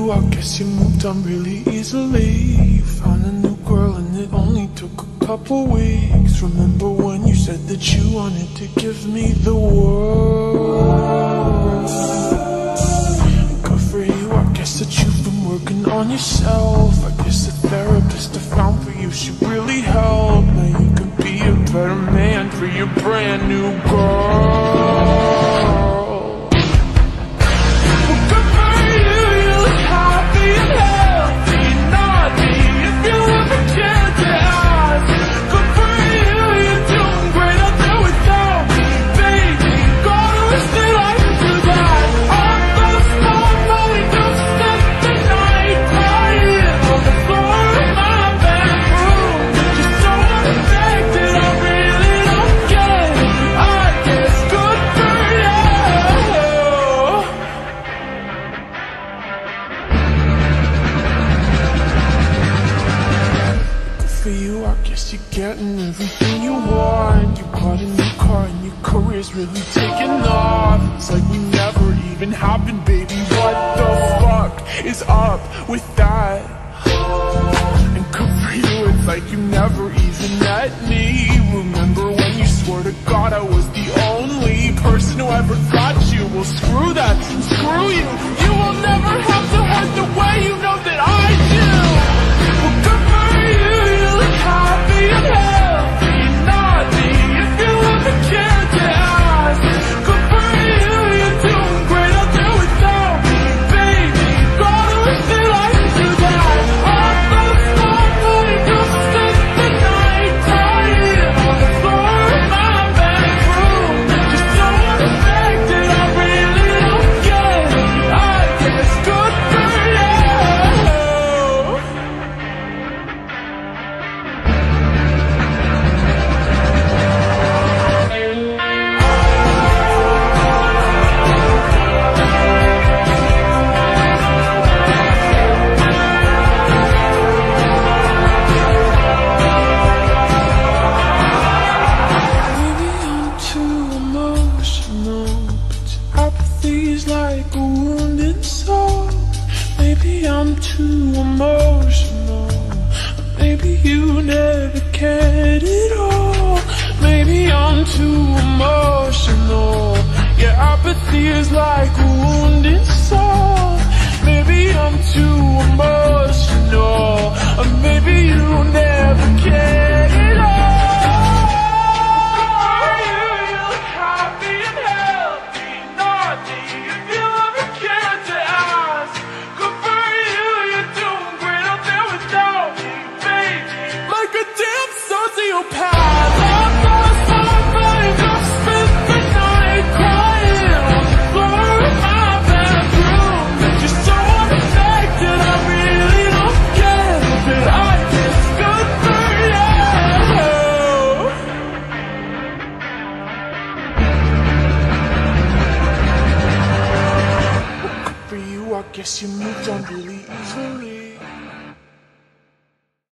you, I guess you moved on really easily. You found a new girl and it only took a couple weeks. Remember when you said that you wanted to give me the world? Good for you, I guess that you've been working on yourself. I guess the therapist I found for you should really help. Now you can be a better man for your brand new girl. For you, I guess you're getting everything you want. You bought a new car and your career's really taking off. It's like we never even happened, baby. What the fuck is up with that? And good for you, it's like you never even met me. Remember when you swore to God I was the only person who ever got you? Well, screw that, screw you. You will never have to hurt the way you know that I do. Well, good for you. Happy and healthy, naughty, if you ever cared to ask. Good for you, you're doing great out there without me, baby. Gotta wish that I could do that. All those small money girls spent the night crying on the floor of my bedroom. Just so unaffected, I really don't get it. I guess good for you. Like a wounded soul. Maybe I'm too emotional. Maybe you never cared at all. Maybe I'm too emotional. Yeah, apathy is like a wounded soul. Maybe I'm too emotional. Or maybe you never cared at all. I guess you moved on really easily.